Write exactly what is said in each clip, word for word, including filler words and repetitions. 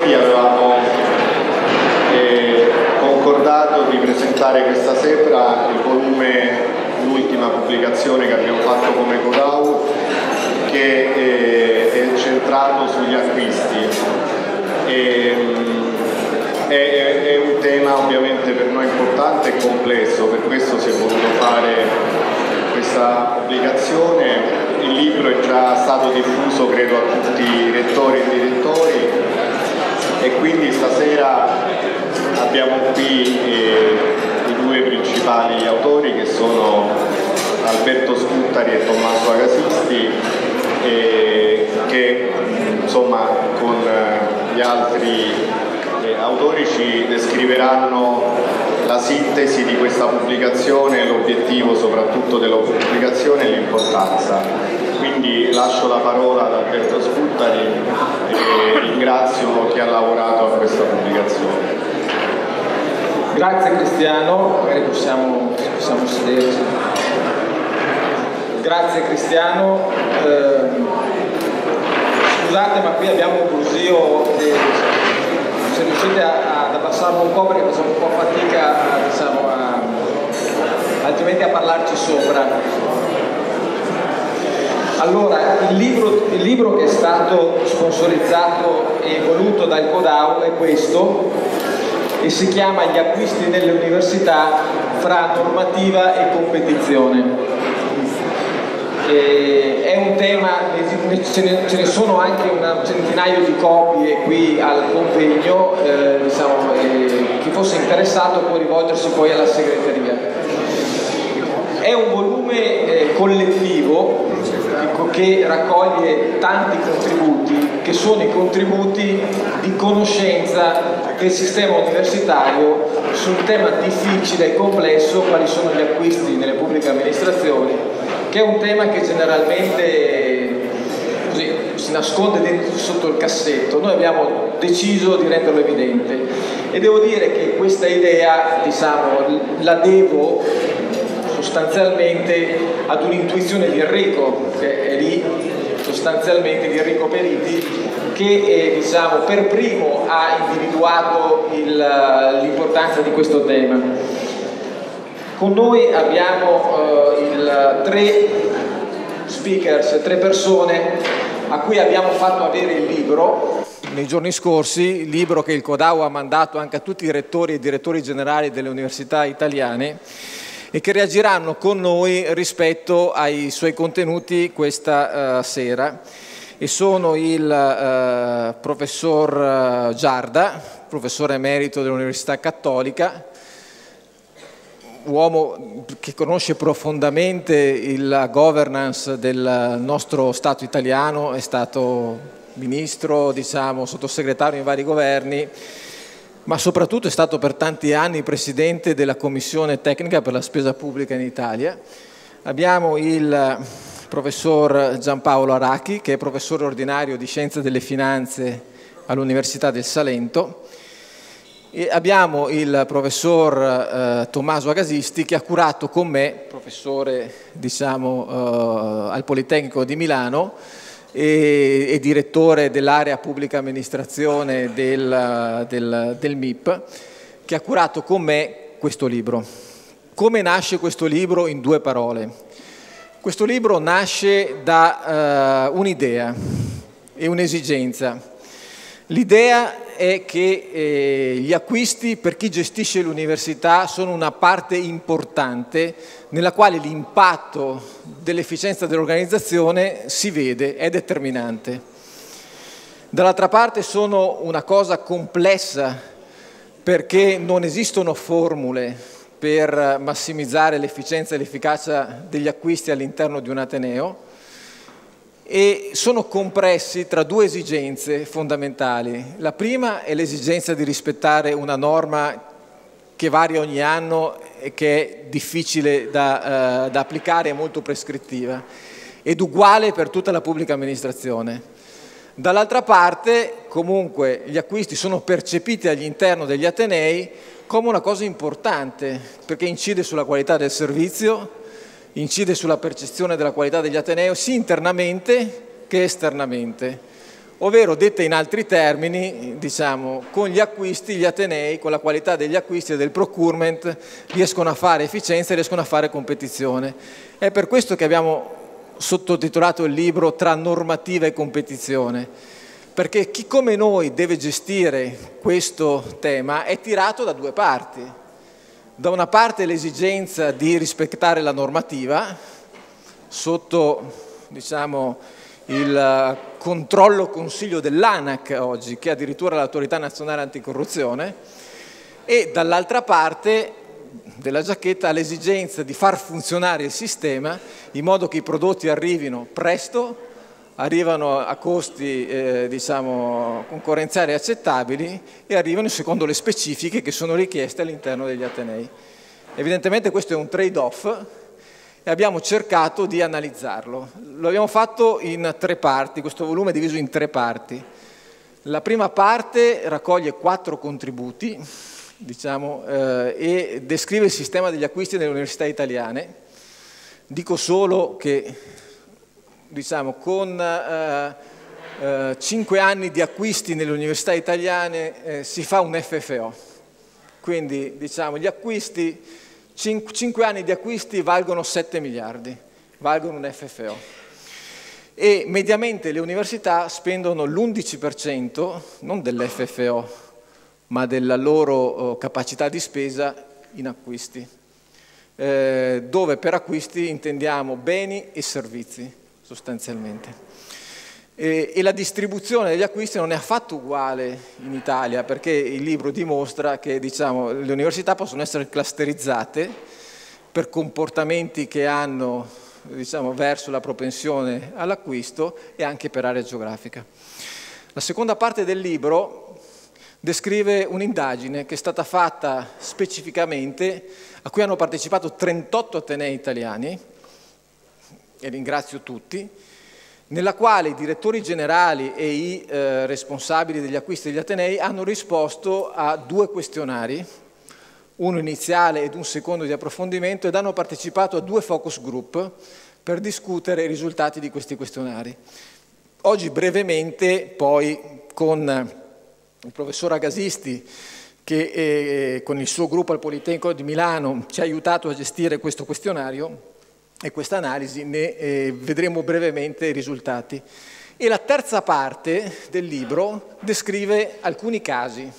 noi avevamo eh, concordato di presentare questa sera il volume, l'ultima pubblicazione che abbiamo fatto come Codau, che eh, è centrato sugli acquisti. E, è, è un tema ovviamente per noi importante e complesso, per questo si è voluto fare questa pubblicazione. Il libro è già stato diffuso credo a tutti i rettori e direttori e quindi stasera abbiamo qui eh, i due principali autori che sono Alberto Scuttari e Tommaso Agasisti, eh, che insomma con eh, gli altri eh, autori ci descriveranno la sintesi di questa pubblicazione, l'obiettivo soprattutto della pubblicazione e l'importanza. Quindi lascio la parola ad Alberto Scuttari e ringrazio chi ha lavorato a questa pubblicazione. Grazie Cristiano, magari possiamo, possiamo sederci. Grazie Cristiano. Eh, scusate ma qui abbiamo un brusio che se riuscite a, ad abbassarlo un po' perché facciamo un po' fatica a, diciamo, a, altrimenti a parlarci sopra. Allora, il libro, il libro che è stato sponsorizzato e voluto dal Codau è questo e si chiama Gli acquisti nelle università fra normativa e competizione. E è un tema, ce ne, ce ne sono anche un centinaio di copie qui al convegno, eh, diciamo, eh, chi fosse interessato può rivolgersi poi alla segreteria. È un volume eh, collettivo che raccoglie tanti contributi, che sono i contributi di conoscenza del sistema universitario su un tema difficile e complesso, quali sono gli acquisti nelle pubbliche amministrazioni, che è un tema che generalmente così, si nasconde dentro, sotto il cassetto. Noi abbiamo deciso di renderlo evidente e devo dire che questa idea, diciamo, la devo sostanzialmente ad un'intuizione di Enrico, che è lì sostanzialmente di Enrico Periti, che eh, diciamo, per primo ha individuato l'importanza di questo tema. Con noi abbiamo eh, il, tre speakers, tre persone a cui abbiamo fatto avere il libro nei giorni scorsi, il libro che il Codau ha mandato anche a tutti i rettori e direttori generali delle università italiane e che reagiranno con noi rispetto ai suoi contenuti questa uh, sera. E sono il uh, professor uh, Giarda, professore emerito dell'Università Cattolica, uomo che conosce profondamente la governance del nostro Stato italiano, è stato ministro, diciamo, sottosegretario in vari governi, ma soprattutto è stato per tanti anni presidente della Commissione Tecnica per la Spesa Pubblica in Italia. Abbiamo il professor Giampaolo Arachi, che è professore ordinario di Scienze delle Finanze all'Università del Salento, e abbiamo il professor eh, Tommaso Agasisti, che ha curato con me, professore diciamo, eh, al Politecnico di Milano, E, e direttore dell'area pubblica amministrazione del, del, del M I P, che ha curato con me questo libro. Come nasce questo libro? In due parole. Questo libro nasce da uh, un'idea e un'esigenza. L'idea è che eh, gli acquisti per chi gestisce l'università sono una parte importante nella quale l'impatto dell'efficienza dell'organizzazione si vede, è determinante. Dall'altra parte sono una cosa complessa perché non esistono formule per massimizzare l'efficienza e l'efficacia degli acquisti all'interno di un ateneo e sono compressi tra due esigenze fondamentali. La prima è l'esigenza di rispettare una norma che varia ogni anno e che è difficile da, uh, da applicare e molto prescrittiva ed uguale per tutta la pubblica amministrazione. Dall'altra parte, comunque, gli acquisti sono percepiti all'interno degli atenei come una cosa importante perché incide sulla qualità del servizio, incide sulla percezione della qualità degli atenei sia internamente che esternamente. ovvero detta in altri termini, diciamo, con gli acquisti gli atenei, con la qualità degli acquisti e del procurement, riescono a fare efficienza e riescono a fare competizione. È per questo che abbiamo sottotitolato il libro Tra normativa e competizione, perché chi come noi deve gestire questo tema è tirato da due parti. Da una parte l'esigenza di rispettare la normativa sotto, diciamo, il controllo consiglio dell'ANAC oggi, che è addirittura l'autorità nazionale anticorruzione, e dall'altra parte della giacchetta l'esigenza di far funzionare il sistema in modo che i prodotti arrivino presto, arrivano a costi eh, diciamo, concorrenziali accettabili e arrivano secondo le specifiche che sono richieste all'interno degli atenei. Evidentemente questo è un trade-off e abbiamo cercato di analizzarlo. Lo abbiamo fatto in tre parti, questo volume è diviso in tre parti. La prima parte raccoglie quattro contributi, diciamo, eh, e descrive il sistema degli acquisti nelle università italiane. Dico solo che, diciamo, con eh, eh, cinque anni di acquisti nelle università italiane eh, si fa un F F O. Quindi, diciamo, gli acquisti, cinque anni di acquisti valgono sette miliardi, valgono un F F O. E mediamente le università spendono l'undici per cento, non dell'F F O, ma della loro capacità di spesa in acquisti, eh, dove per acquisti intendiamo beni e servizi, sostanzialmente. E, e la distribuzione degli acquisti non è affatto uguale in Italia, perché il libro dimostra che, diciamo, le università possono essere clusterizzate per comportamenti che hanno, diciamo, verso la propensione all'acquisto e anche per area geografica. La seconda parte del libro descrive un'indagine che è stata fatta specificamente, a cui hanno partecipato trentotto atenei italiani, e ringrazio tutti, nella quale i direttori generali e i eh, responsabili degli acquisti degli atenei hanno risposto a due questionari, uno iniziale ed un secondo di approfondimento, ed hanno partecipato a due focus group per discutere i risultati di questi questionari. Oggi brevemente, poi, con il professor Agasisti, che eh, con il suo gruppo al Politecnico di Milano ci ha aiutato a gestire questo questionario e questa analisi, ne eh, vedremo brevemente i risultati. E la terza parte del libro descrive alcuni casi.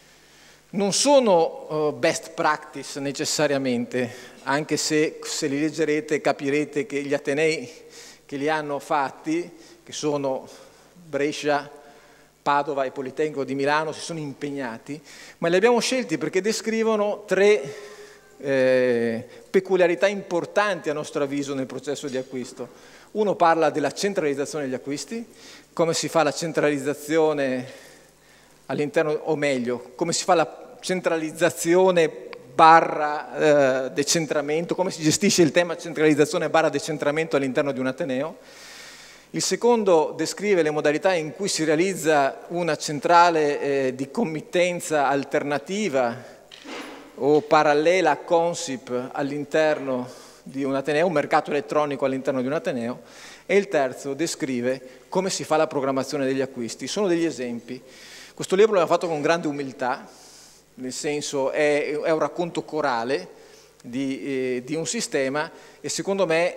Non sono uh, best practice necessariamente, anche se se li leggerete capirete che gli atenei che li hanno fatti, che sono Brescia, Padova e Politecnico di Milano, si sono impegnati, ma li abbiamo scelti perché descrivono tre eh, peculiarità importanti a nostro avviso nel processo di acquisto. Uno parla della centralizzazione degli acquisti, come si fa la centralizzazione all'interno, o meglio, come si fa la centralizzazione barra eh, decentramento, come si gestisce il tema centralizzazione barra decentramento all'interno di un ateneo. Il secondo descrive le modalità in cui si realizza una centrale eh, di committenza alternativa o parallela a Consip all'interno di un ateneo, un mercato elettronico all'interno di un ateneo, e il terzo descrive come si fa la programmazione degli acquisti. Sono degli esempi. Questo libro l'abbiamo fatto con grande umiltà, nel senso è, è un racconto corale di, eh, di un sistema e secondo me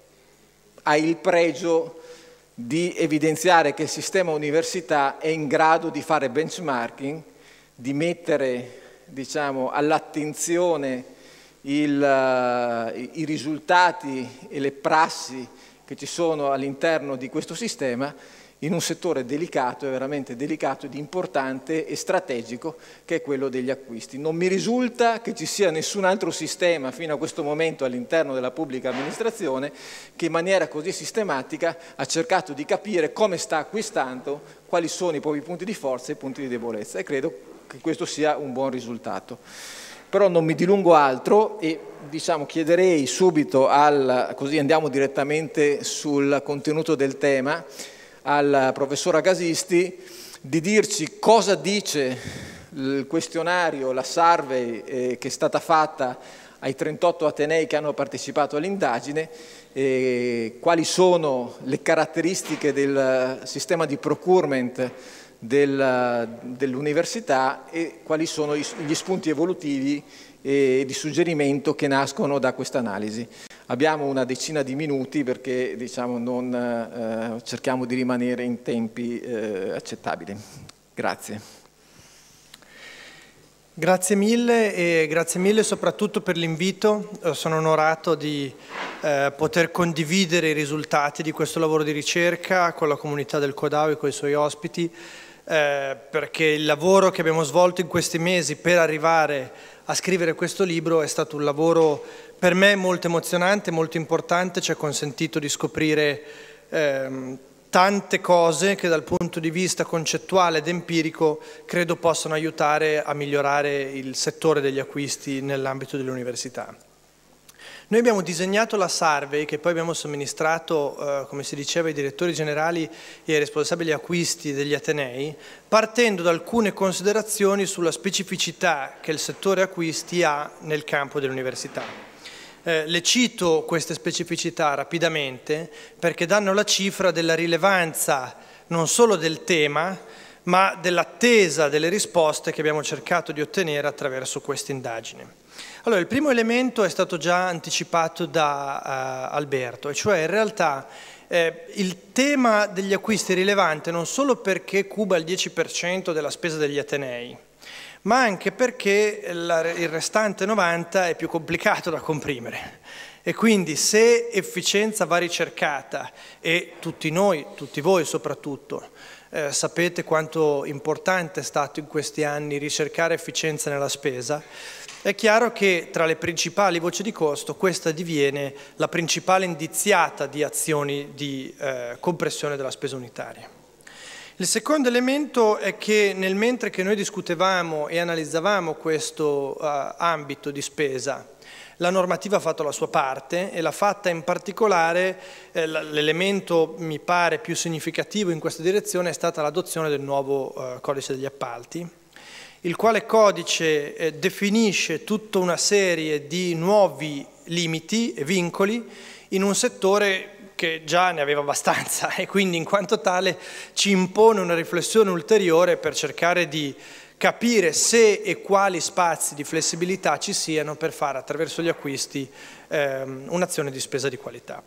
ha il pregio di evidenziare che il sistema università è in grado di fare benchmarking, di mettere, diciamo, all'attenzione il, uh, i risultati e le prassi che ci sono all'interno di questo sistema in un settore delicato, è veramente delicato, ed importante e strategico, che è quello degli acquisti. Non mi risulta che ci sia nessun altro sistema fino a questo momento all'interno della pubblica amministrazione che in maniera così sistematica ha cercato di capire come sta acquistando, quali sono i propri punti di forza e i punti di debolezza, e credo che questo sia un buon risultato. Però non mi dilungo altro e, diciamo, chiederei subito, al, così andiamo direttamente sul contenuto del tema, al professor Agasisti di dirci cosa dice il questionario, la survey eh, che è stata fatta ai trentotto atenei che hanno partecipato all'indagine eh, quali sono le caratteristiche del sistema di procurement del, dell'università e quali sono gli spunti evolutivi e di suggerimento che nascono da questa analisi. Abbiamo una decina di minuti perché diciamo, non, eh, cerchiamo di rimanere in tempi eh, accettabili. Grazie. Grazie mille e grazie mille soprattutto per l'invito. Sono onorato di eh, poter condividere i risultati di questo lavoro di ricerca con la comunità del CODAU e con i suoi ospiti, eh, perché il lavoro che abbiamo svolto in questi mesi per arrivare a scrivere questo libro è stato un lavoro per me molto emozionante, molto importante, ci ha consentito di scoprire ehm, tante cose che dal punto di vista concettuale ed empirico credo possano aiutare a migliorare il settore degli acquisti nell'ambito dell'università. Noi abbiamo disegnato la survey che poi abbiamo somministrato, eh, come si diceva, ai direttori generali e ai responsabili acquisti degli Atenei, partendo da alcune considerazioni sulla specificità che il settore acquisti ha nel campo dell'università. Eh, le cito queste specificità rapidamente perché danno la cifra della rilevanza non solo del tema, ma dell'attesa delle risposte che abbiamo cercato di ottenere attraverso questa indagine. Allora, il primo elemento è stato già anticipato da uh, Alberto, e cioè in realtà eh, il tema degli acquisti è rilevante non solo perché cuba il dieci per cento della spesa degli Atenei, ma anche perché la, il restante novanta per cento è più complicato da comprimere. E quindi se efficienza va ricercata, e tutti noi, tutti voi soprattutto, eh, sapete quanto importante è stato in questi anni ricercare efficienza nella spesa, è chiaro che tra le principali voci di costo questa diviene la principale indiziata di azioni di eh, compressione della spesa unitaria. Il secondo elemento è che nel mentre che noi discutevamo e analizzavamo questo uh, ambito di spesa, la normativa ha fatto la sua parte e l'ha fatta in particolare, eh, l'elemento mi pare più significativo in questa direzione è stata l'adozione del nuovo uh, codice degli appalti, il quale codice eh, definisce tutta una serie di nuovi limiti e vincoli in un settore che già ne aveva abbastanza e quindi in quanto tale ci impone una riflessione ulteriore per cercare di capire se e quali spazi di flessibilità ci siano per fare attraverso gli acquisti ehm, un'azione di spesa di qualità.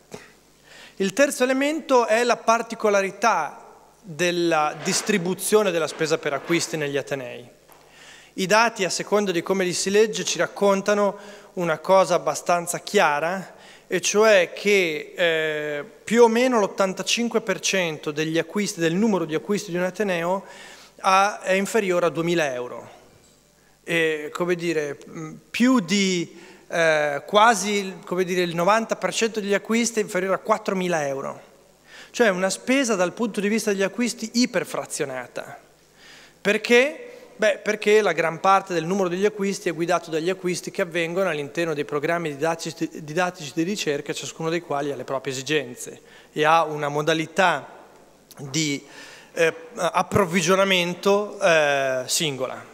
Il terzo elemento è la particolarità della distribuzione della spesa per acquisti negli Atenei. I dati, a seconda di come li si legge, ci raccontano una cosa abbastanza chiara, e cioè che eh, più o meno l'ottantacinque per cento degli acquisti, del numero di acquisti di un Ateneo ha, è inferiore a duemila euro. E, come dire, più di eh, quasi come dire, il novanta per cento degli acquisti è inferiore a quattromila euro. Cioè una spesa dal punto di vista degli acquisti iperfrazionata. Perché? Beh, perché la gran parte del numero degli acquisti è guidato dagli acquisti che avvengono all'interno dei programmi didattici, didattici di ricerca, ciascuno dei quali ha le proprie esigenze e ha una modalità di eh, approvvigionamento eh, singola.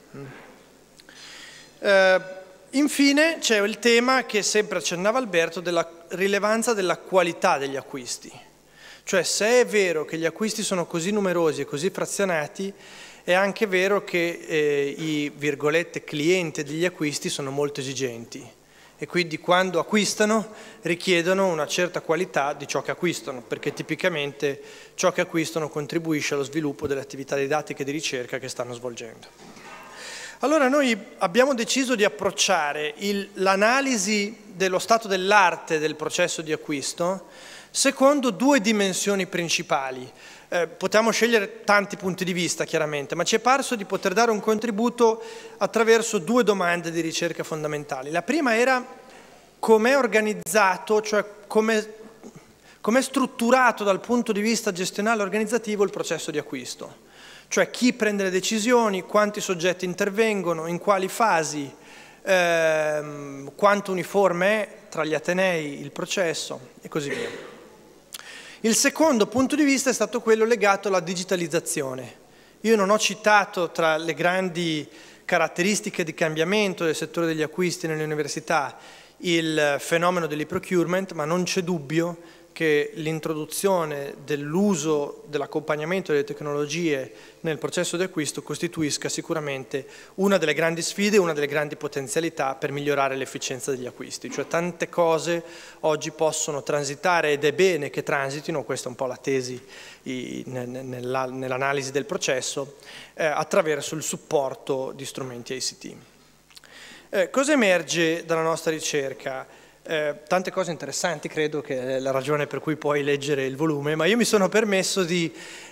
Eh, infine c'è il tema che sempre accennava Alberto della rilevanza della qualità degli acquisti. Cioè se è vero che gli acquisti sono così numerosi e così frazionati, è anche vero che eh, i virgolette clienti degli acquisti sono molto esigenti e quindi quando acquistano richiedono una certa qualità di ciò che acquistano, perché tipicamente ciò che acquistano contribuisce allo sviluppo delle attività didattiche di ricerca che stanno svolgendo. Allora noi abbiamo deciso di approcciare l'analisi dello stato dell'arte del processo di acquisto secondo due dimensioni principali. Eh, potremmo scegliere tanti punti di vista chiaramente, ma ci è parso di poter dare un contributo attraverso due domande di ricerca fondamentali. La prima era com'è organizzato, cioè com'è com'è strutturato dal punto di vista gestionale e organizzativo il processo di acquisto, cioè chi prende le decisioni, quanti soggetti intervengono, in quali fasi, ehm, quanto uniforme è tra gli Atenei il processo e così via. Il secondo punto di vista è stato quello legato alla digitalizzazione. Io non ho citato tra le grandi caratteristiche di cambiamento del settore degli acquisti nelle università il fenomeno dell'e-procurement, ma non c'è dubbio che l'introduzione dell'uso dell'accompagnamento delle tecnologie nel processo di acquisto costituisca sicuramente una delle grandi sfide, una delle grandi potenzialità per migliorare l'efficienza degli acquisti. Cioè tante cose oggi possono transitare, ed è bene che transitino, questa è un po' la tesi nell'analisi del processo, eh, attraverso il supporto di strumenti I C T. Eh, cosa emerge dalla nostra ricerca? Eh, tante cose interessanti, credo che è la ragione per cui puoi leggere il volume, ma io mi sono permesso di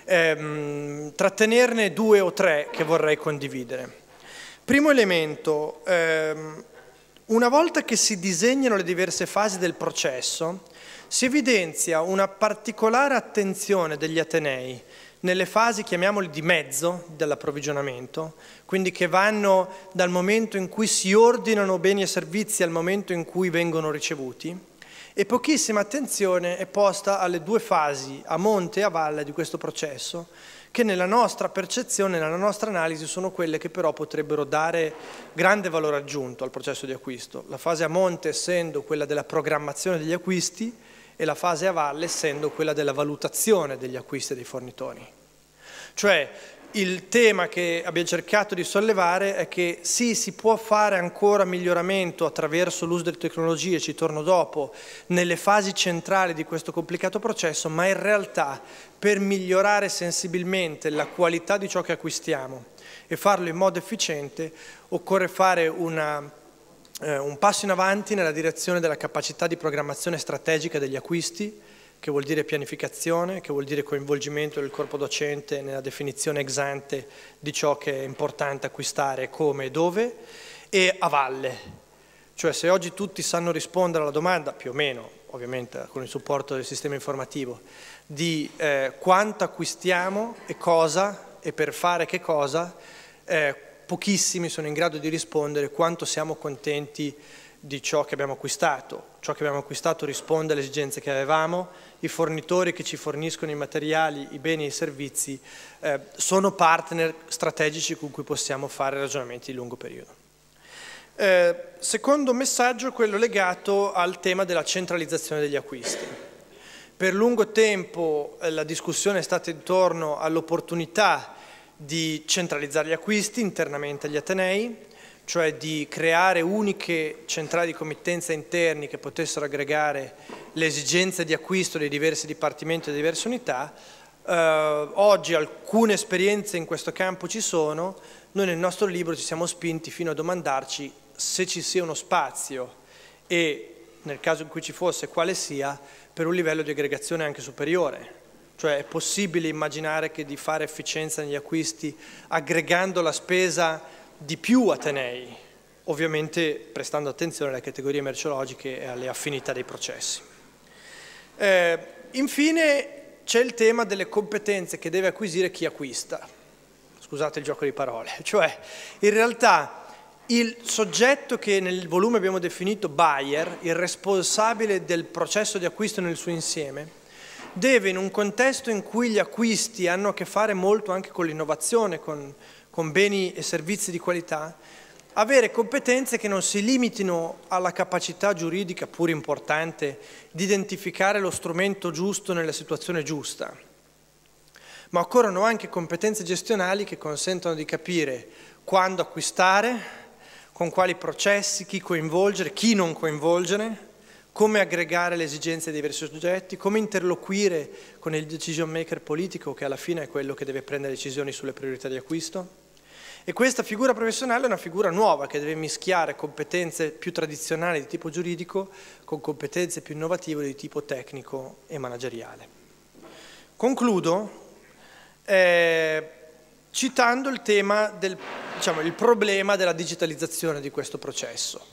ehm, trattenerne due o tre che vorrei condividere. Primo elemento, ehm, una volta che si disegnano le diverse fasi del processo, si evidenzia una particolare attenzione degli atenei nelle fasi, chiamiamole di mezzo, dell'approvvigionamento, quindi che vanno dal momento in cui si ordinano beni e servizi al momento in cui vengono ricevuti, e pochissima attenzione è posta alle due fasi, a monte e a valle, di questo processo, che nella nostra percezione, nella nostra analisi, sono quelle che però potrebbero dare grande valore aggiunto al processo di acquisto. La fase a monte essendo quella della programmazione degli acquisti, e la fase a valle essendo quella della valutazione degli acquisti dei fornitori. Cioè, il tema che abbiamo cercato di sollevare è che sì, si può fare ancora miglioramento attraverso l'uso delle tecnologie, ci torno dopo, nelle fasi centrali di questo complicato processo, ma in realtà per migliorare sensibilmente la qualità di ciò che acquistiamo e farlo in modo efficiente, occorre fare una Eh, un passo in avanti nella direzione della capacità di programmazione strategica degli acquisti, che vuol dire pianificazione, che vuol dire coinvolgimento del corpo docente nella definizione ex ante di ciò che è importante acquistare, come e dove, e a valle. Cioè, se oggi tutti sanno rispondere alla domanda, più o meno, ovviamente con il supporto del sistema informativo, di eh, quanto acquistiamo e cosa e per fare che cosa, eh, pochissimi sono in grado di rispondere quanto siamo contenti di ciò che abbiamo acquistato. Ciò che abbiamo acquistato risponde alle esigenze che avevamo, i fornitori che ci forniscono i materiali, i beni e i servizi eh, sono partner strategici con cui possiamo fare ragionamenti di lungo periodo. Eh, secondo messaggio, quello legato al tema della centralizzazione degli acquisti. Per lungo tempo eh, la discussione è stata intorno all'opportunità di centralizzare gli acquisti internamente agli atenei, cioè di creare uniche centrali di committenza interni che potessero aggregare le esigenze di acquisto dei diversi dipartimenti e delle diverse unità. Eh, oggi alcune esperienze in questo campo ci sono, noi nel nostro libro ci siamo spinti fino a domandarci se ci sia uno spazio e, nel caso in cui ci fosse, quale sia, per un livello di aggregazione anche superiore. Cioè è possibile immaginare che di fare efficienza negli acquisti aggregando la spesa di più atenei, ovviamente prestando attenzione alle categorie merceologiche e alle affinità dei processi. Eh, infine c'è il tema delle competenze che deve acquisire chi acquista. Scusate il gioco di parole. Cioè, in realtà il soggetto che nel volume abbiamo definito buyer, il responsabile del processo di acquisto nel suo insieme, deve, in un contesto in cui gli acquisti hanno a che fare molto anche con l'innovazione, con, con beni e servizi di qualità, avere competenze che non si limitino alla capacità giuridica, pur importante, di identificare lo strumento giusto nella situazione giusta, ma occorrono anche competenze gestionali che consentono di capire quando acquistare, con quali processi, chi coinvolgere, chi non coinvolgere, come aggregare le esigenze dei diversi soggetti, come interloquire con il decision maker politico, che alla fine è quello che deve prendere decisioni sulle priorità di acquisto. E questa figura professionale è una figura nuova che deve mischiare competenze più tradizionali di tipo giuridico con competenze più innovative di tipo tecnico e manageriale. Concludo eh, citando il tema del, diciamo, il problema della digitalizzazione di questo processo.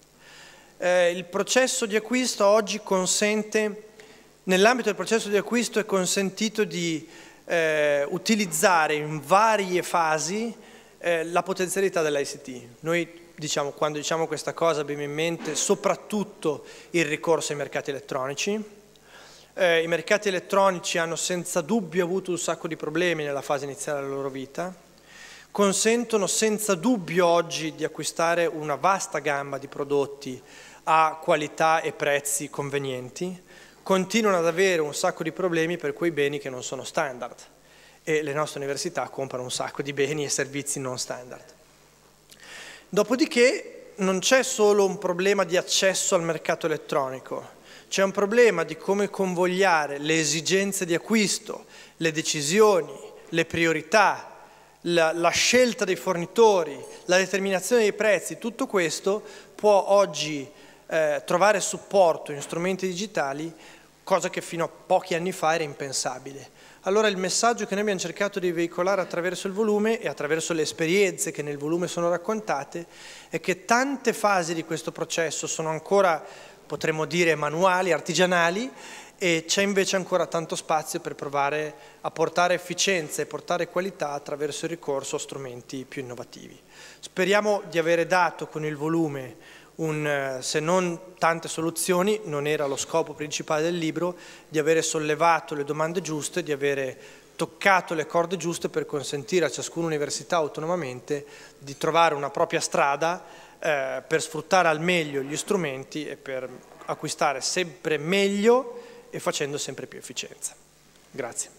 Eh, il processo di acquisto oggi consente, nell'ambito del processo di acquisto è consentito di eh, utilizzare in varie fasi eh, la potenzialità dell'I C T. Noi diciamo, quando diciamo questa cosa abbiamo in mente soprattutto il ricorso ai mercati elettronici. Eh, I mercati elettronici hanno senza dubbio avuto un sacco di problemi nella fase iniziale della loro vita, consentono senza dubbio oggi di acquistare una vasta gamma di prodotti a qualità e prezzi convenienti, continuano ad avere un sacco di problemi per quei beni che non sono standard, e le nostre università comprano un sacco di beni e servizi non standard. Dopodiché non c'è solo un problema di accesso al mercato elettronico, c'è un problema di come convogliare le esigenze di acquisto, le decisioni, le priorità, la, la scelta dei fornitori, la determinazione dei prezzi. Tutto questo può oggi eh, trovare supporto in strumenti digitali, cosa che fino a pochi anni fa era impensabile. Allora il messaggio che noi abbiamo cercato di veicolare attraverso il volume e attraverso le esperienze che nel volume sono raccontate è che tante fasi di questo processo sono ancora, potremmo dire, manuali, artigianali, e c'è invece ancora tanto spazio per provare a portare efficienza e portare qualità attraverso il ricorso a strumenti più innovativi. Speriamo di avere dato con il volume un, se non tante soluzioni, non era lo scopo principale del libro, di avere sollevato le domande giuste, di avere toccato le corde giuste per consentire a ciascuna università autonomamente di trovare una propria strada eh, per sfruttare al meglio gli strumenti e per acquistare sempre meglio e facendo sempre più efficienza. Grazie.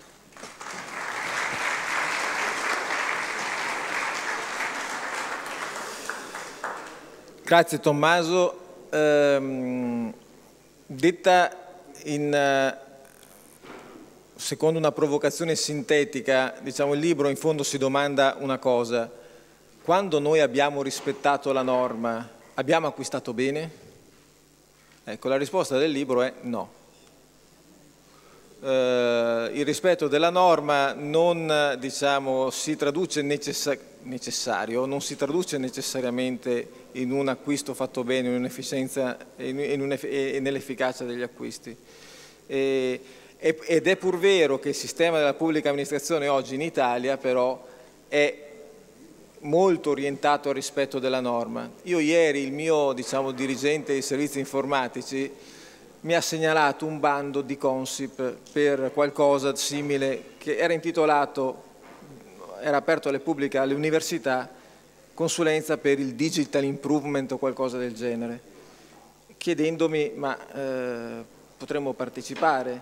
Grazie Tommaso. Ehm, detta in, eh, secondo una provocazione sintetica, diciamo, il libro in fondo si domanda una cosa: quando noi abbiamo rispettato la norma, abbiamo acquistato bene? Ecco, la risposta del libro è no. Uh, il rispetto della norma non, diciamo, si traduce necessa necessario, non si traduce necessariamente in un acquisto fatto bene, in un'efficienza e nell'efficacia degli acquisti. E, ed è pur vero che il sistema della pubblica amministrazione oggi in Italia però è molto orientato al rispetto della norma. Io ieri il mio, diciamo, dirigente dei servizi informatici mi ha segnalato un bando di Consip per qualcosa simile che era intitolato, era aperto alle pubbliche, alle università, consulenza per il digital improvement o qualcosa del genere, chiedendomi ma eh, potremmo partecipare,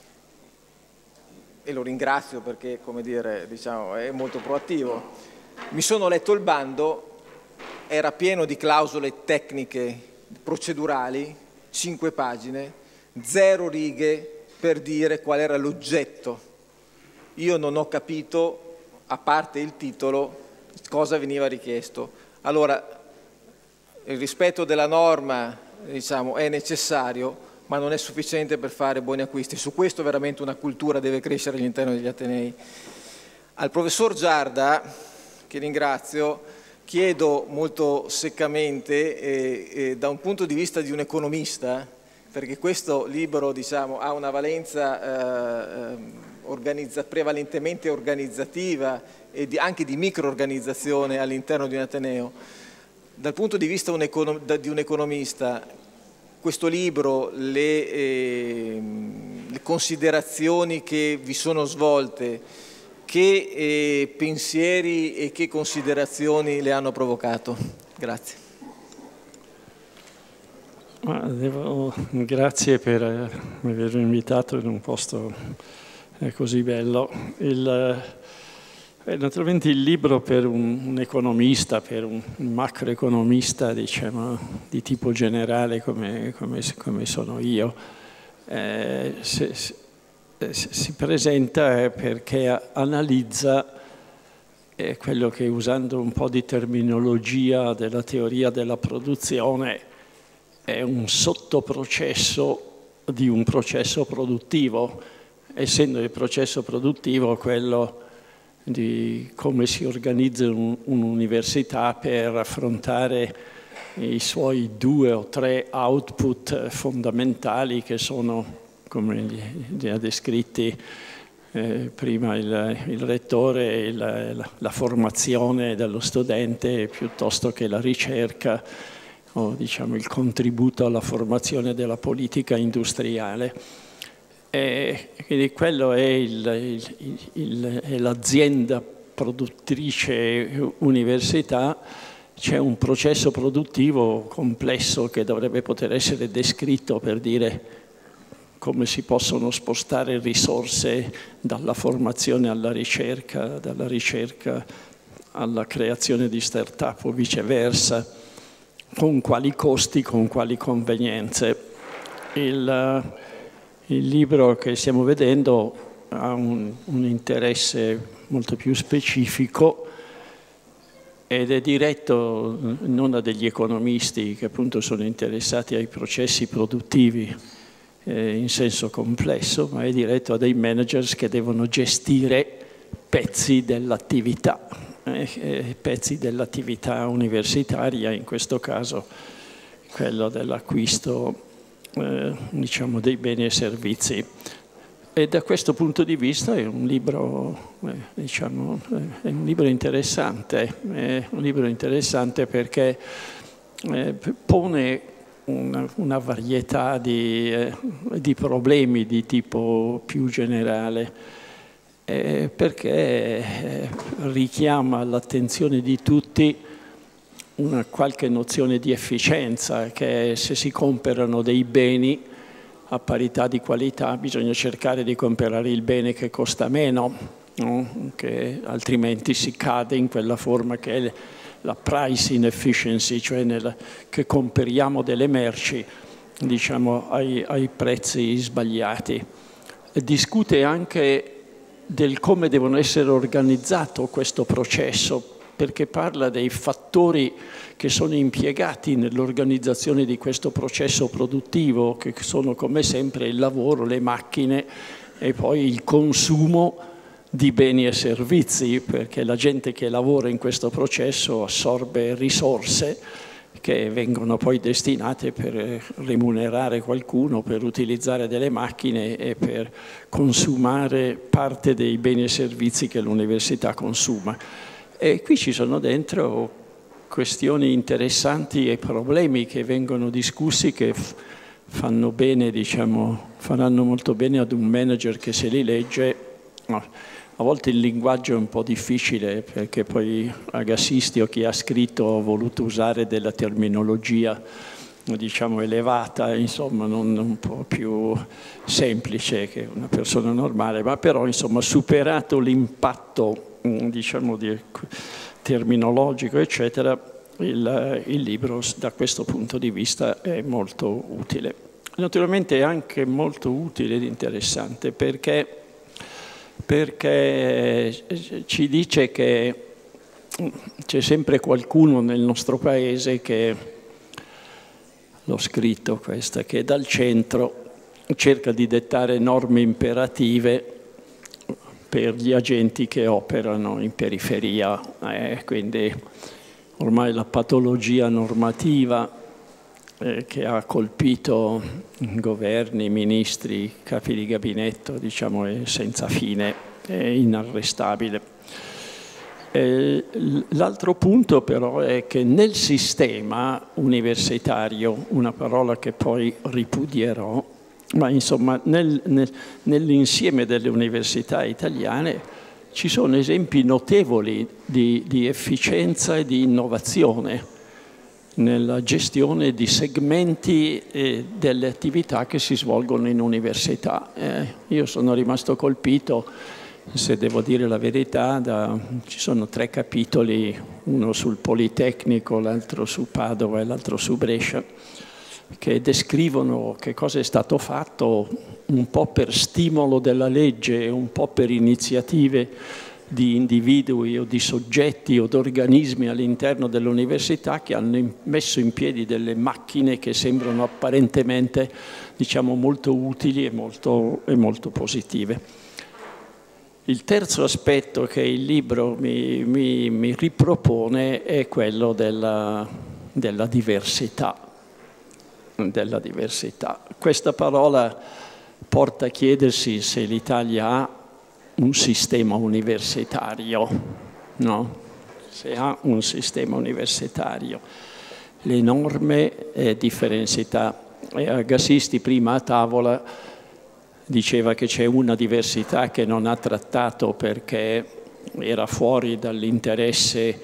e lo ringrazio perché, come dire, diciamo, è molto proattivo. Mi sono letto il bando, era pieno di clausole tecniche, procedurali, cinque pagine, zero righe per dire qual era l'oggetto. Io non ho capito, a parte il titolo, cosa veniva richiesto. Allora, il rispetto della norma, diciamo, è necessario, ma non è sufficiente per fare buoni acquisti. Su questo veramente una cultura deve crescere all'interno degli Atenei. Al professor Giarda, che ringrazio, chiedo molto seccamente, eh, eh, da un punto di vista di un economista, perché questo libro, diciamo, ha una valenza eh, organizza, prevalentemente organizzativa e di, anche di microorganizzazione all'interno di un Ateneo. Dal punto di vista un econo, da, di un economista, questo libro, le, eh, le considerazioni che vi sono svolte, che eh, pensieri e che considerazioni le hanno provocato? Grazie. Ma devo, grazie per avermi invitato in un posto eh, così bello. Il, eh, naturalmente il libro per un, un economista, per un, un macroeconomista, diciamo, di tipo generale come, come, come sono io, eh, se, se, si presenta perché analizza eh, quello che, usando un po' di terminologia della teoria della produzione, è un sottoprocesso di un processo produttivo, essendo il processo produttivo quello di come si organizza un'università per affrontare i suoi due o tre output fondamentali che sono, come li ha descritti eh, prima il, il rettore, il, la, la formazione dello studente piuttosto che la ricerca o, diciamo, il contributo alla formazione della politica industriale. E quindi quello è l'azienda produttrice università, c'è un processo produttivo complesso che dovrebbe poter essere descritto per dire come si possono spostare risorse dalla formazione alla ricerca, dalla ricerca alla creazione di start-up o viceversa, con quali costi, con quali convenienze. Il, il libro che stiamo vedendo ha un, un interesse molto più specifico ed è diretto non a degli economisti che appunto sono interessati ai processi produttivi eh, in senso complesso, ma è diretto a dei managers che devono gestire pezzi dell'attività, eh, eh, pezzi dell'attività universitaria, in questo caso quello dell'acquisto eh, diciamo dei beni e servizi. E da questo punto di vista è un libro, eh, diciamo, è un libro interessante, è un libro interessante perché eh, pone una, una varietà di, eh, di problemi di tipo più generale, eh, perché eh, richiama l'attenzione di tutti una qualche nozione di efficienza, che se si comprano dei beni a parità di qualità bisogna cercare di comprare il bene che costa meno, no? Che altrimenti si cade in quella forma che è la price inefficiency, cioè nel, che compriamo delle merci diciamo, ai, ai prezzi sbagliati. E discute anche del come devono essere organizzato questo processo, perché parla dei fattori che sono impiegati nell'organizzazione di questo processo produttivo, che sono come sempre il lavoro, le macchine e poi il consumo di beni e servizi, perché la gente che lavora in questo processo assorbe risorse che vengono poi destinate per remunerare qualcuno, per utilizzare delle macchine e per consumare parte dei beni e servizi che l'università consuma. E qui ci sono dentro questioni interessanti e problemi che vengono discussi che fanno bene, diciamo, faranno molto bene ad un manager che se li legge. No, a volte il linguaggio è un po' difficile perché poi Agassisti o chi ha scritto ha voluto usare della terminologia, diciamo, elevata, insomma, non un po' più semplice che una persona normale, ma però, insomma, superato l'impatto diciamo di terminologico eccetera, il, il libro da questo punto di vista è molto utile. Naturalmente è anche molto utile ed interessante perché, perché ci dice che c'è sempre qualcuno nel nostro paese che, l'ho scritto questa, che dal centro cerca di dettare norme imperative per gli agenti che operano in periferia, eh, quindi ormai la patologia normativa eh, che ha colpito governi, ministri, capi di gabinetto, diciamo, è senza fine, è inarrestabile. Eh, l'altro punto però è che nel sistema universitario, una parola che poi ripudierò, ma insomma nel, nel, nell'insieme delle università italiane ci sono esempi notevoli di, di efficienza e di innovazione nella gestione di segmenti eh, delle attività che si svolgono in università. Eh, io sono rimasto colpito, se devo dire la verità, da, ci sono tre capitoli, uno sul Politecnico, l'altro su Padova e l'altro su Brescia, che descrivono che cosa è stato fatto un po' per stimolo della legge e un po' per iniziative di individui o di soggetti o di organismi all'interno dell'università che hanno messo in piedi delle macchine che sembrano apparentemente, diciamo, molto utili e molto, e molto positive. Il terzo aspetto che il libro mi, mi, mi ripropone è quello della, della diversità. della diversità. Questa parola porta a chiedersi se l'Italia ha un sistema universitario, no? Se ha un sistema universitario. L'enorme eh, differenzialità. E Agassisti prima a tavola diceva che c'è una diversità che non ha trattato perché era fuori dall'interesse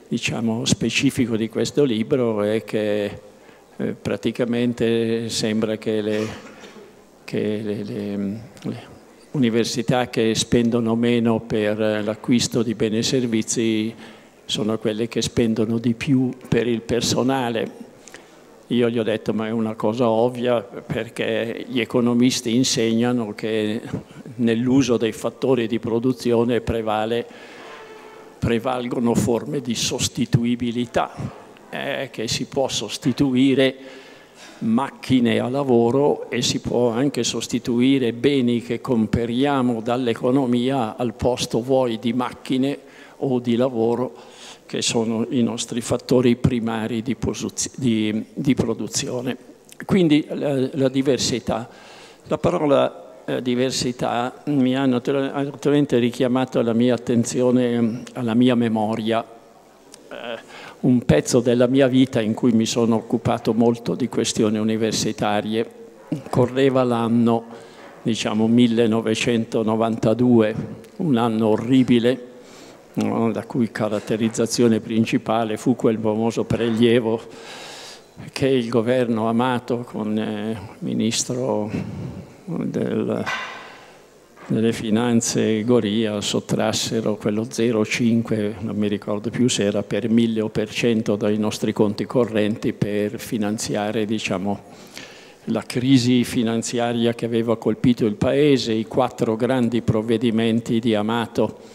diciamo, specifico di questo libro è che eh, praticamente sembra che le, che le, le, le università che spendono meno per l'acquisto di beni e servizi sono quelle che spendono di più per il personale. Io gli ho detto, ma è una cosa ovvia, perché gli economisti insegnano che nell'uso dei fattori di produzione prevale, prevalgono forme di sostituibilità, eh, che si può sostituire macchine a lavoro e si può anche sostituire beni che comperiamo dall'economia al posto vuoi di macchine o di lavoro, che sono i nostri fattori primari di, di, di produzione. Quindi la, la diversità. La parola eh, diversità mi ha naturalmente richiamato la mia attenzione alla mia memoria, eh, un pezzo della mia vita in cui mi sono occupato molto di questioni universitarie. Correva l'anno, diciamo, millenovecentonovantadue, un anno orribile, no, la cui caratterizzazione principale fu quel famoso prelievo che il governo Amato con il ministro del, delle finanze Goria sottrassero quello zero virgola cinque, non mi ricordo più se era per mille o per cento dai nostri conti correnti per finanziare, diciamo, la crisi finanziaria che aveva colpito il Paese, i quattro grandi provvedimenti di Amato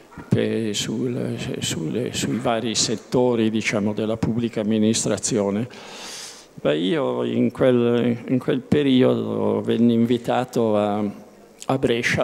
Sul, sulle, sui vari settori, diciamo, della pubblica amministrazione. Beh, io in quel, in quel periodo venni invitato a, a Brescia.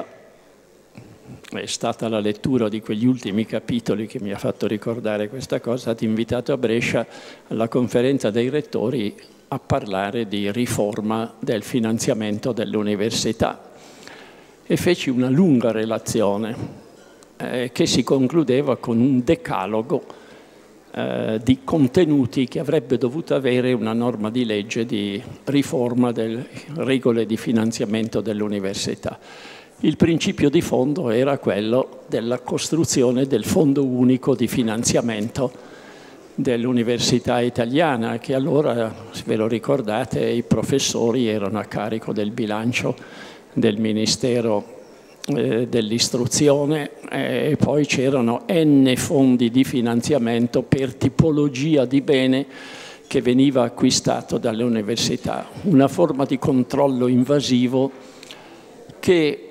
È stata la lettura di quegli ultimi capitoli che mi ha fatto ricordare questa cosa. Sono stato invitato a Brescia alla conferenza dei rettori a parlare di riforma del finanziamento dell'università e feci una lunga relazione Eh, che si concludeva con un decalogo eh, di contenuti che avrebbe dovuto avere una norma di legge di riforma delle regole di finanziamento dell'università. Il principio di fondo era quello della costruzione del Fondo Unico di Finanziamento dell'Università Italiana, che allora, se ve lo ricordate, i professori erano a carico del bilancio del Ministero dell'istruzione, e poi c'erano n fondi di finanziamento per tipologia di bene che veniva acquistato dalle università, una forma di controllo invasivo che,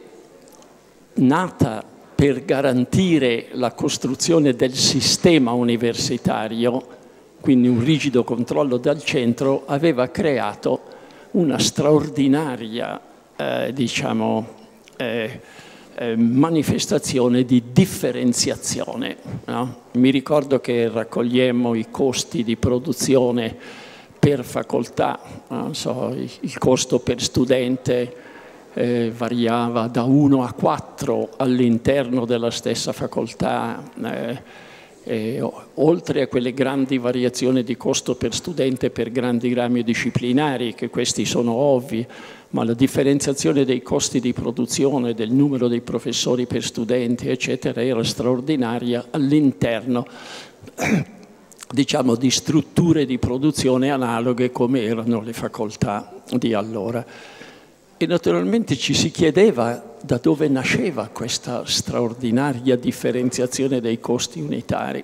nata per garantire la costruzione del sistema universitario, quindi un rigido controllo dal centro, aveva creato una straordinaria eh, diciamo eh, Eh, manifestazione di differenziazione, no? Mi ricordo che raccogliemmo i costi di produzione per facoltà, non so, il, il costo per studente eh, variava da uno a quattro all'interno della stessa facoltà, eh, eh, oltre a quelle grandi variazioni di costo per studente per grandi rami disciplinari, che questi sono ovvi, ma la differenziazione dei costi di produzione, del numero dei professori per studenti, eccetera, era straordinaria all'interno, diciamo, di strutture di produzione analoghe come erano le facoltà di allora. E naturalmente ci si chiedeva da dove nasceva questa straordinaria differenziazione dei costi unitari.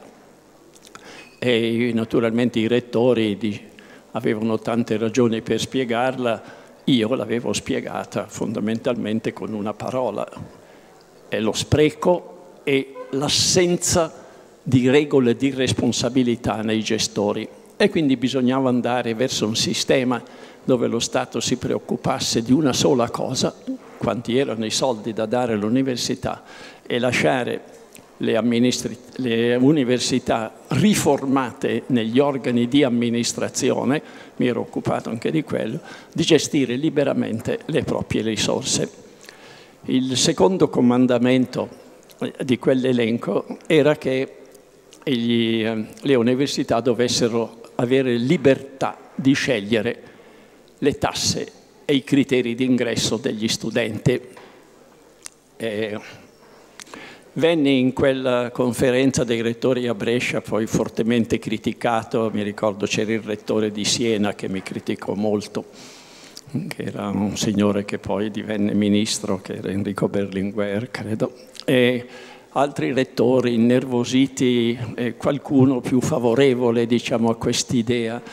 E naturalmente i rettori di, avevano tante ragioni per spiegarla. Io l'avevo spiegata fondamentalmente con una parola: è lo spreco e l'assenza di regole di responsabilità nei gestori. E quindi bisognava andare verso un sistema dove lo Stato si preoccupasse di una sola cosa, quanti erano i soldi da dare all'università, e lasciare le, le università riformate negli organi di amministrazione, mi ero occupato anche di quello, di gestire liberamente le proprie risorse. Il secondo comandamento di quell'elenco era che gli, le università dovessero avere libertà di scegliere le tasse e i criteri di ingresso degli studenti. Eh, Venni in quella conferenza dei rettori a Brescia, poi fortemente criticato, mi ricordo c'era il rettore di Siena che mi criticò molto, che era un signore che poi divenne ministro, che era Enrico Berlinguer, credo, e altri rettori innervositi, e qualcuno più favorevole, diciamo, a quest'idea.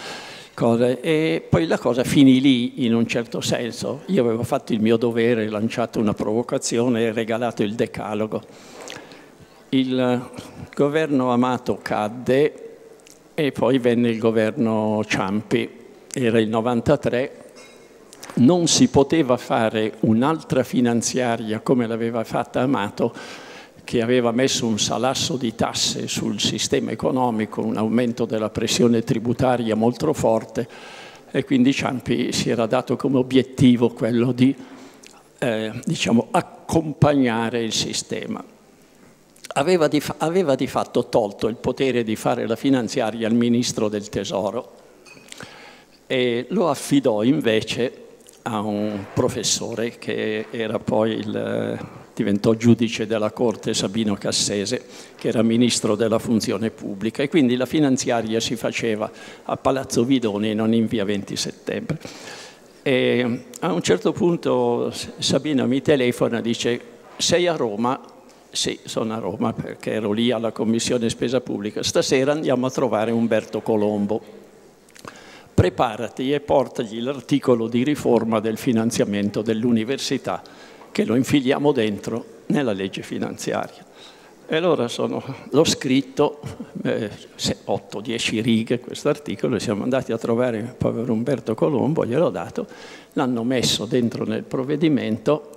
E poi la cosa finì lì, in un certo senso. Io avevo fatto il mio dovere, lanciato una provocazione e regalato il decalogo. Il governo Amato cadde e poi venne il governo Ciampi, era il novantatré, non si poteva fare un'altra finanziaria come l'aveva fatta Amato, che aveva messo un salasso di tasse sul sistema economico, un aumento della pressione tributaria molto forte, e quindi Ciampi si era dato come obiettivo quello di eh, diciamo, accompagnare il sistema. Aveva di, aveva di fatto tolto il potere di fare la finanziaria al ministro del Tesoro e lo affidò invece a un professore che era poi il, diventò giudice della Corte, Sabino Cassese, che era ministro della funzione pubblica, e quindi la finanziaria si faceva a Palazzo Vidoni e non in via venti settembre. E a un certo punto Sabino mi telefona e dice: sei a Roma? Sì, sono a Roma perché ero lì alla Commissione Spesa Pubblica. Stasera andiamo a trovare Umberto Colombo. Preparati e portagli l'articolo di riforma del finanziamento dell'università che lo infiliamo dentro nella legge finanziaria. E allora l'ho scritto, eh, otto dieci righe questo articolo, e siamo andati a trovare il povero Umberto Colombo, gliel'ho dato, l'hanno messo dentro nel provvedimento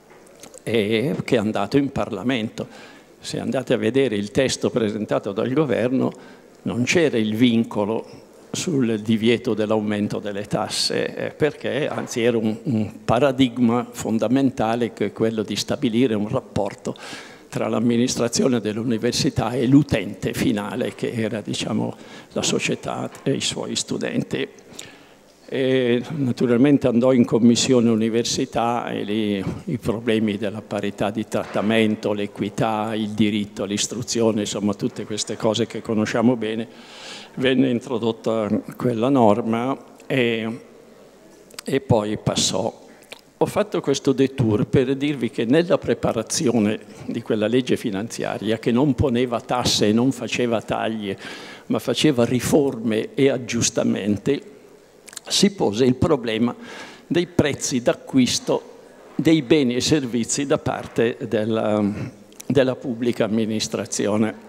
e che è andato in Parlamento. Se andate a vedere il testo presentato dal governo, non c'era il vincolo sul divieto dell'aumento delle tasse, eh, perché anzi era un, un paradigma fondamentale, che è quello di stabilire un rapporto tra l'amministrazione dell'università e l'utente finale, che era, diciamo, la società e i suoi studenti. E naturalmente andò in commissione università e lì i problemi della parità di trattamento, l'equità, il diritto all'istruzione, insomma tutte queste cose che conosciamo bene, venne introdotta quella norma e, e poi passò. Ho fatto questo detour per dirvi che nella preparazione di quella legge finanziaria, che non poneva tasse e non faceva tagli, ma faceva riforme e aggiustamenti, si pose il problema dei prezzi d'acquisto dei beni e servizi da parte della, della pubblica amministrazione.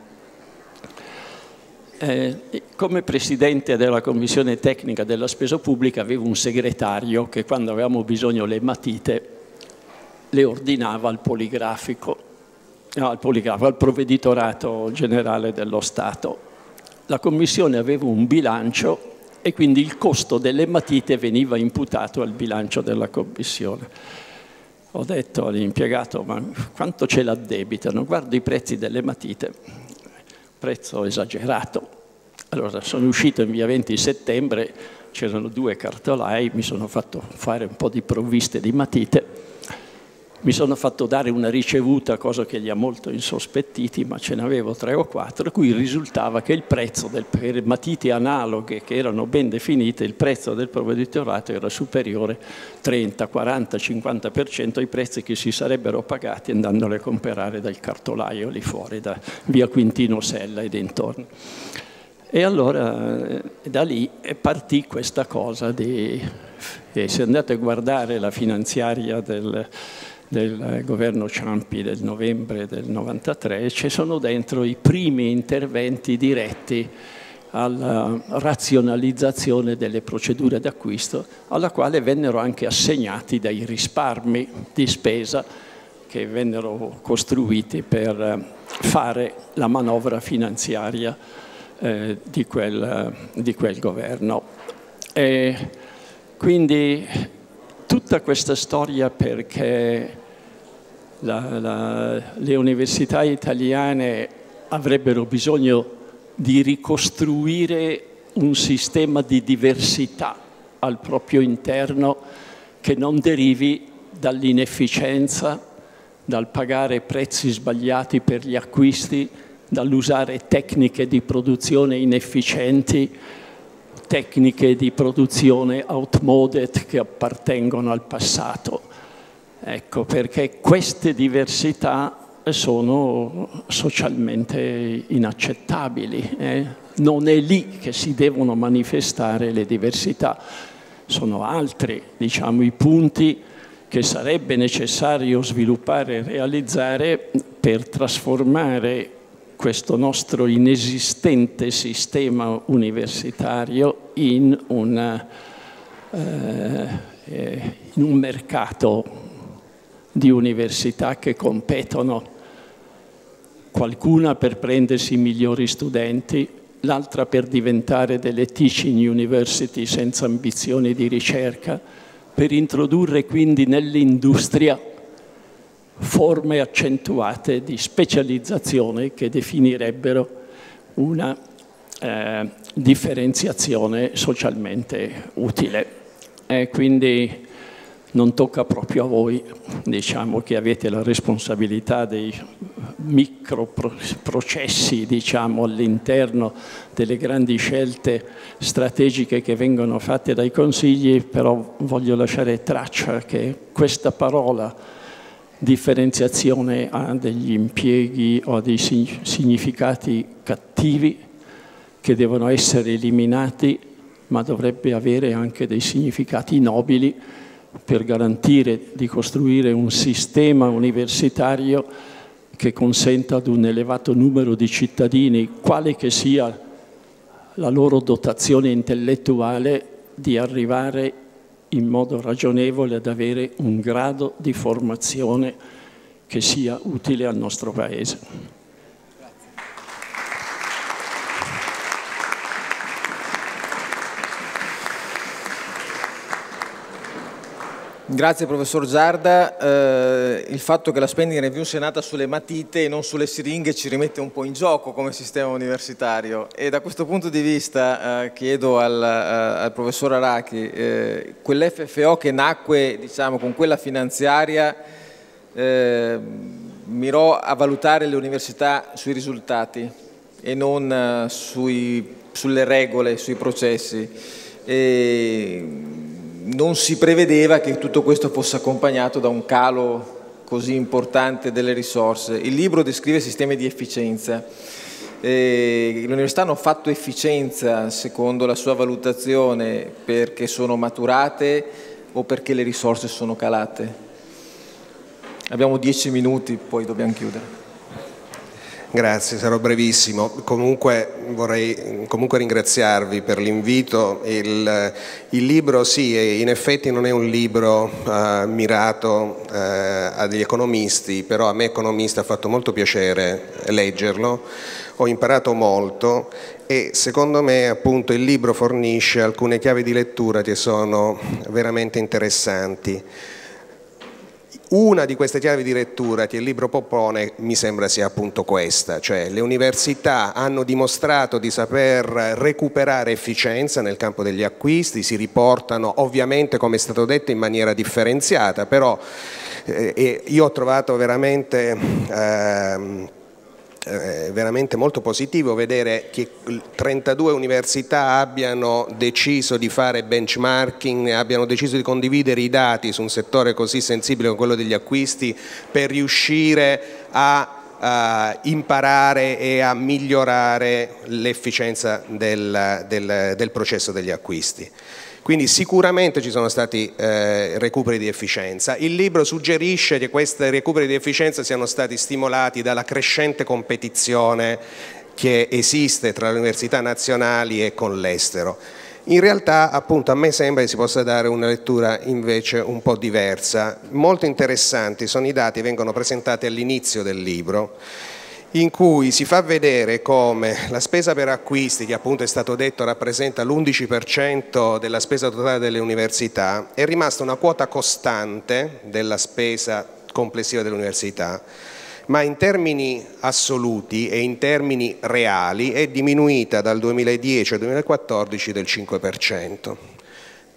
Eh, come presidente della commissione tecnica della spesa pubblica avevo un segretario che quando avevamo bisogno le matite le ordinava al poligrafico, no, al poligrafo, al provveditorato generale dello Stato. La commissione aveva un bilancio e quindi il costo delle matite veniva imputato al bilancio della commissione. Ho detto all'impiegato: ma quanto ce l'addebitano? Guardo i prezzi delle matite, prezzo esagerato. Allora sono uscito in via venti settembre, c'erano due cartolai, mi sono fatto fare un po' di provviste di matite, mi sono fatto dare una ricevuta, cosa che li ha molto insospettiti, ma ce n'avevo tre o quattro, a cui risultava che il prezzo del, per matite analoghe che erano ben definite, il prezzo del provveditorato era superiore trenta, quaranta, cinquanta per cento ai prezzi che si sarebbero pagati andandole a comprare dal cartolaio lì fuori, da via Quintino Sella e dintorni. E allora da lì partì questa cosa di, e se andate a guardare la finanziaria del del governo Ciampi del novembre del novantatré, ci sono dentro i primi interventi diretti alla razionalizzazione delle procedure d'acquisto, alla quale vennero anche assegnati dei risparmi di spesa che vennero costruiti per fare la manovra finanziaria eh, di, quel, di quel governo. E quindi tutta questa storia perché la, la, le università italiane avrebbero bisogno di ricostruire un sistema di diversità al proprio interno che non derivi dall'inefficienza, dal pagare prezzi sbagliati per gli acquisti, dall'usare tecniche di produzione inefficienti, tecniche di produzione outmoded che appartengono al passato. Ecco, perché queste diversità sono socialmente inaccettabili. Eh? Non è lì che si devono manifestare le diversità. Sono altri, diciamo, i punti che sarebbe necessario sviluppare e realizzare per trasformare questo nostro inesistente sistema universitario in, una, eh, in un mercato di università che competono, qualcuna per prendersi i migliori studenti, l'altra per diventare delle teaching university senza ambizioni di ricerca, per introdurre quindi nell'industria forme accentuate di specializzazione che definirebbero una eh, differenziazione socialmente utile. E quindi non tocca proprio a voi, diciamo che avete la responsabilità dei microprocessi, diciamo, all'interno delle grandi scelte strategiche che vengono fatte dai consigli, però voglio lasciare traccia che questa parola differenziazione ha degli impieghi o dei significati cattivi che devono essere eliminati, ma dovrebbe avere anche dei significati nobili per garantire di costruire un sistema universitario che consenta ad un elevato numero di cittadini, quale che sia la loro dotazione intellettuale, di arrivare in modo ragionevole ad avere un grado di formazione che sia utile al nostro Paese. Grazie professor Giarda. Eh, il fatto che la spending review sia nata sulle matite e non sulle siringhe ci rimette un po' in gioco come sistema universitario, e da questo punto di vista eh, chiedo al, al professor Arachi, eh, quell'F F O che nacque, diciamo, con quella finanziaria eh, mirò a valutare le università sui risultati e non eh, sui, sulle regole, sui processi. E, non si prevedeva che tutto questo fosse accompagnato da un calo così importante delle risorse. Il libro descrive sistemi di efficienza. Le università hanno fatto efficienza secondo la sua valutazione perché sono maturate o perché le risorse sono calate? Abbiamo dieci minuti, poi dobbiamo chiudere. Grazie, sarò brevissimo. Comunque vorrei comunque ringraziarvi per l'invito. Il, il libro sì, in effetti non è un libro uh, mirato uh, agli economisti, però a me economista ha fatto molto piacere leggerlo, ho imparato molto e secondo me appunto il libro fornisce alcune chiavi di lettura che sono veramente interessanti. Una di queste chiavi di lettura che il libro propone mi sembra sia appunto questa, cioè le università hanno dimostrato di saper recuperare efficienza nel campo degli acquisti, si riportano ovviamente, come è stato detto, in maniera differenziata, però eh, io ho trovato veramente... Eh, Eh, veramente molto positivo vedere che trentadue università abbiano deciso di fare benchmarking, abbiano deciso di condividere i dati su un settore così sensibile come quello degli acquisti per riuscire a uh, imparare e a migliorare l'efficienza del, del, del processo degli acquisti. Quindi sicuramente ci sono stati eh, recuperi di efficienza. Il libro suggerisce che questi recuperi di efficienza siano stati stimolati dalla crescente competizione che esiste tra le università nazionali e con l'estero. In realtà, appunto, a me sembra che si possa dare una lettura invece un po' diversa. Molto interessanti sono i dati che vengono presentati all'inizio del libro, in cui si fa vedere come la spesa per acquisti, che appunto è stato detto rappresenta l'undici per cento della spesa totale delle università, è rimasta una quota costante della spesa complessiva dell'università, ma in termini assoluti e in termini reali è diminuita dal duemiladieci al duemilaquattordici del cinque per cento.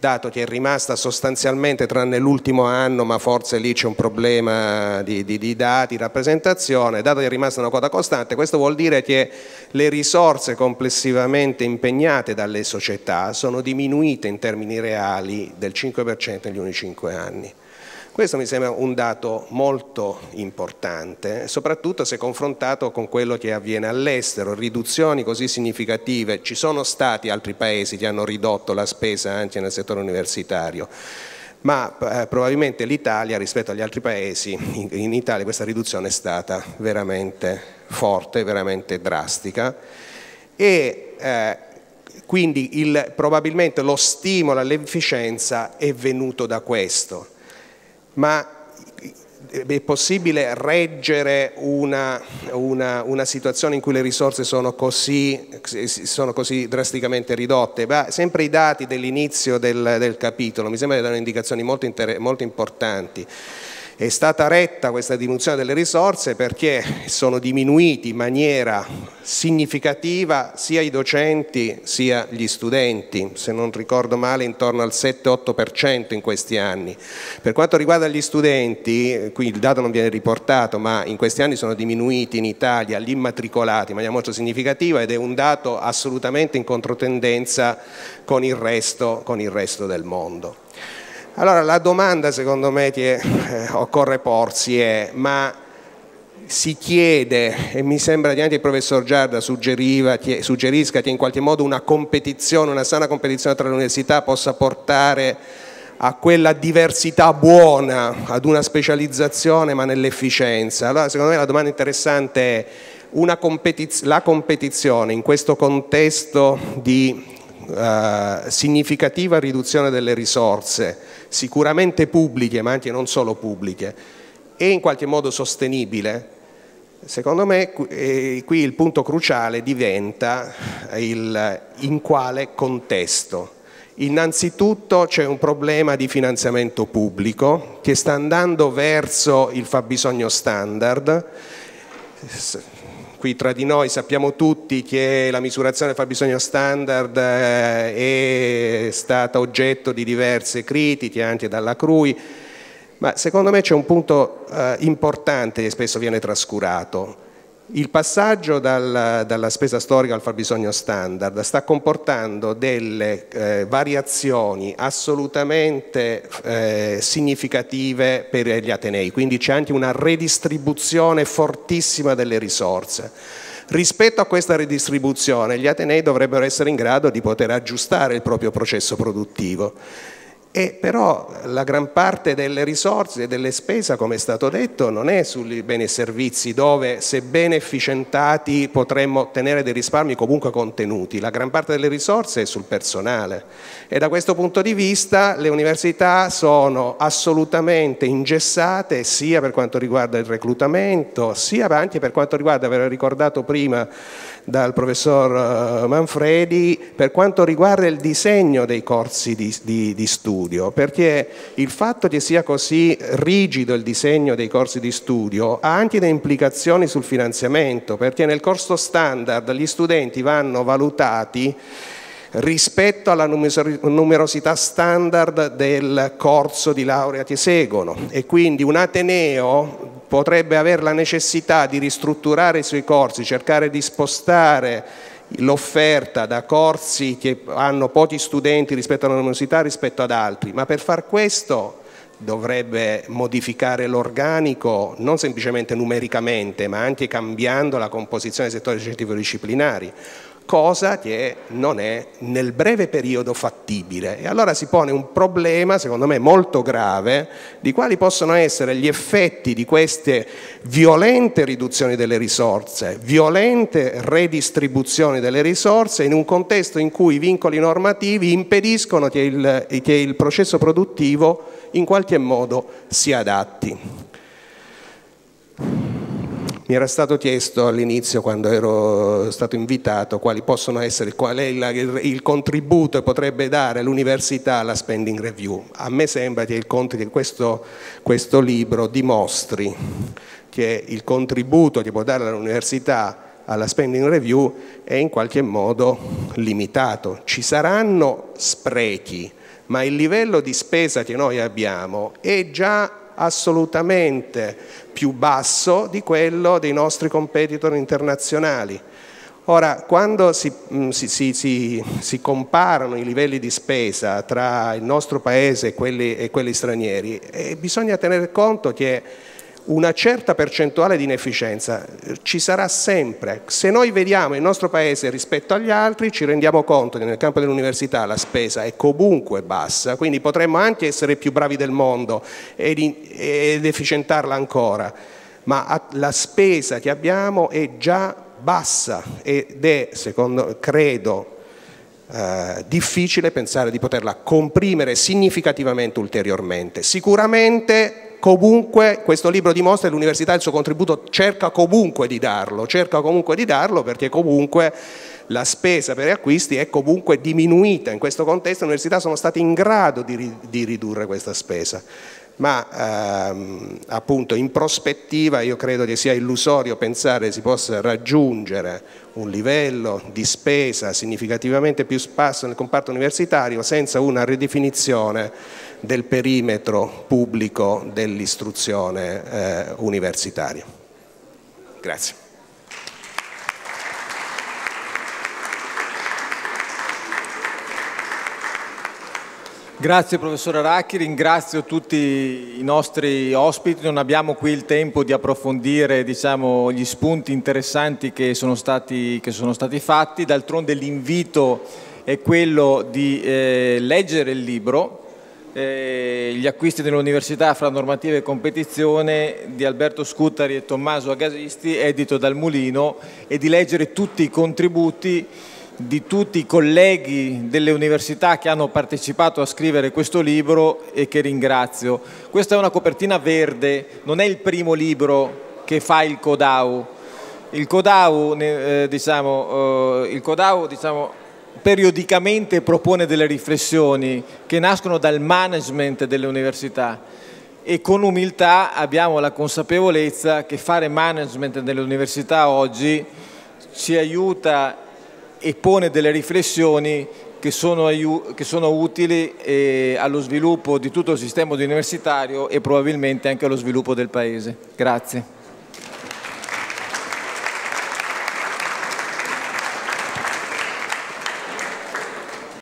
dato che è rimasta sostanzialmente, tranne l'ultimo anno, ma forse lì c'è un problema di, di, di dati, rappresentazione, dato che è rimasta una quota costante, questo vuol dire che le risorse complessivamente impegnate dalle società sono diminuite in termini reali del cinque per cento negli ultimi cinque anni. Questo mi sembra un dato molto importante, soprattutto se confrontato con quello che avviene all'estero, riduzioni così significative. Ci sono stati altri paesi che hanno ridotto la spesa anche nel settore universitario, ma eh, probabilmente l'Italia rispetto agli altri paesi, in, in Italia questa riduzione è stata veramente forte, veramente drastica e eh, quindi il, probabilmente lo stimolo all'efficienza è venuto da questo. Ma è possibile reggere una, una, una situazione in cui le risorse sono così, sono così drasticamente ridotte? Beh, sempre i dati dell'inizio del, del capitolo mi sembra che danno indicazioni molto, molto importanti. È stata retta questa diminuzione delle risorse perché sono diminuiti in maniera significativa sia i docenti sia gli studenti, se non ricordo male intorno al sette otto per cento in questi anni. Per quanto riguarda gli studenti, qui il dato non viene riportato, ma in questi anni sono diminuiti in Italia gli immatricolati in maniera molto significativa ed è un dato assolutamente in controtendenza con il resto, con il resto del mondo. Allora la domanda secondo me che eh, occorre porsi è, ma si chiede, e mi sembra che anche il professor Giarda suggeriva, che, suggerisca che in qualche modo una competizione, una sana competizione tra le università possa portare a quella diversità buona, ad una specializzazione ma nell'efficienza. Allora secondo me la domanda interessante è, una competiz- la competizione in questo contesto di Uh, significativa riduzione delle risorse, sicuramente pubbliche ma anche non solo pubbliche, e in qualche modo sostenibile, secondo me eh, qui il punto cruciale diventa il in quale contesto. Innanzitutto c'è un problema di finanziamento pubblico che sta andando verso il fabbisogno standard. Qui tra di noi sappiamo tutti che la misurazione del fabbisogno standard è stata oggetto di diverse critiche anche dalla C R U I, ma secondo me c'è un punto eh, importante che spesso viene trascurato. Il passaggio dal, dalla spesa storica al fabbisogno standard sta comportando delle eh, variazioni assolutamente eh, significative per gli atenei, quindi c'è anche una redistribuzione fortissima delle risorse. Rispetto a questa redistribuzione gli atenei dovrebbero essere in grado di poter aggiustare il proprio processo produttivo. E però la gran parte delle risorse e delle spese, come è stato detto, non è sui beni e servizi dove, sebbene efficientati, potremmo ottenere dei risparmi comunque contenuti. La gran parte delle risorse è sul personale e da questo punto di vista le università sono assolutamente ingessate sia per quanto riguarda il reclutamento, sia anche per quanto riguarda, ve l'ho ricordato prima dal professor Manfredi, per quanto riguarda il disegno dei corsi di, di, di studio, perché il fatto che sia così rigido il disegno dei corsi di studio ha anche delle implicazioni sul finanziamento, perché nel corso standard gli studenti vanno valutati rispetto alla numerosità standard del corso di laurea che seguono e quindi un ateneo potrebbe avere la necessità di ristrutturare i suoi corsi, cercare di spostare l'offerta da corsi che hanno pochi studenti rispetto alla numerosità rispetto ad altri, ma per far questo dovrebbe modificare l'organico non semplicemente numericamente ma anche cambiando la composizione dei settori scientifico-disciplinari, cosa che non è nel breve periodo fattibile. E allora si pone un problema, secondo me, molto grave, di quali possono essere gli effetti di queste violente riduzioni delle risorse, violente redistribuzioni delle risorse in un contesto in cui i vincoli normativi impediscono che il, che il processo produttivo in qualche modo si adatti. Mi era stato chiesto all'inizio, quando ero stato invitato, quali possono essere, qual è il, il, il contributo che potrebbe dare l'università alla spending review. A me sembra che, il, che questo, questo libro dimostri che il contributo che può dare l'università alla spending review è in qualche modo limitato. Ci saranno sprechi, ma il livello di spesa che noi abbiamo è già assolutamente più basso di quello dei nostri competitor internazionali. Ora, quando si, si, si, si, si comparano i livelli di spesa tra il nostro paese e quelli, e quelli stranieri, eh, bisogna tener conto che una certa percentuale di inefficienza ci sarà sempre. Se noi vediamo il nostro paese rispetto agli altri, ci rendiamo conto che nel campo dell'università la spesa è comunque bassa, quindi potremmo anche essere più bravi del mondo ed, ed efficientarla ancora, ma la spesa che abbiamo è già bassa ed è, secondo, credo, eh, difficile pensare di poterla comprimere significativamente ulteriormente. Sicuramente, comunque, questo libro dimostra che l'università il suo contributo cerca comunque di darlo, cerca comunque di darlo perché comunque la spesa per gli acquisti è comunque diminuita. In questo contesto le università sono state in grado di, di ridurre questa spesa. Ma ehm, appunto in prospettiva io credo che sia illusorio pensare si possa raggiungere un livello di spesa significativamente più basso nel comparto universitario senza una ridefinizione del perimetro pubblico dell'istruzione eh, universitaria. Grazie. Grazie professor Aracchi, ringrazio tutti i nostri ospiti, non abbiamo qui il tempo di approfondire, diciamo, gli spunti interessanti che sono stati, che sono stati fatti, d'altronde l'invito è quello di eh, leggere il libro, eh, Gli acquisti dell'università fra normativa e competizione di Alberto Scutari e Tommaso Agasisti, edito dal Mulino, e di leggere tutti i contributi di tutti i colleghi delle università che hanno partecipato a scrivere questo libro e che ringrazio. Questa è una copertina verde, non è il primo libro che fa il Codau. Il Codau, eh, diciamo, eh, il Codau diciamo, periodicamente propone delle riflessioni che nascono dal management delle università e con umiltà abbiamo la consapevolezza che fare management delle università oggi ci aiuta e pone delle riflessioni che sono, che sono utili eh, allo sviluppo di tutto il sistema universitario e probabilmente anche allo sviluppo del Paese. Grazie.